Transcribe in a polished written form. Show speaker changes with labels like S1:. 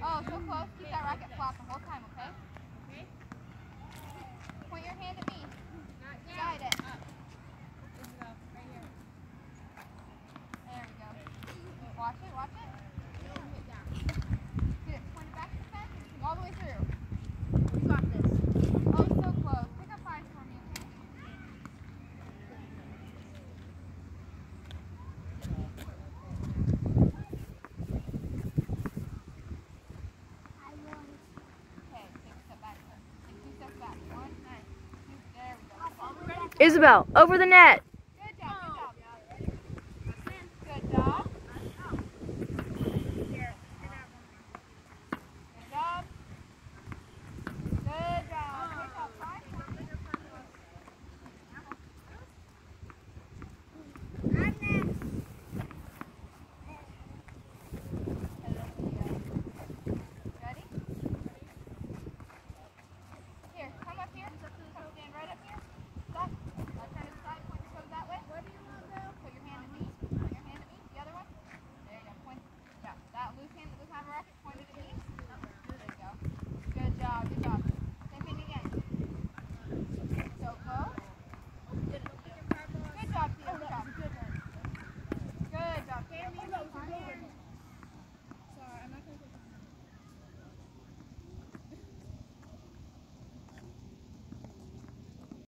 S1: Oh, so close. Keep that racket flat the whole time, okay?
S2: Okay.
S1: Point your hand at me.
S2: Not down.
S1: Guide it.
S2: Up. Isabelle, right here.
S1: There we go. Watch it, watch it.
S2: Don't hit down.
S1: Good. Point it back to the fence. All the way through.
S2: You got this.
S1: Oh, so close. Pick up 5 for me, okay? Okay, take a step back. Take 2 steps back. 1, 2, there we go.
S2: Ready?
S3: Isabelle, over the net.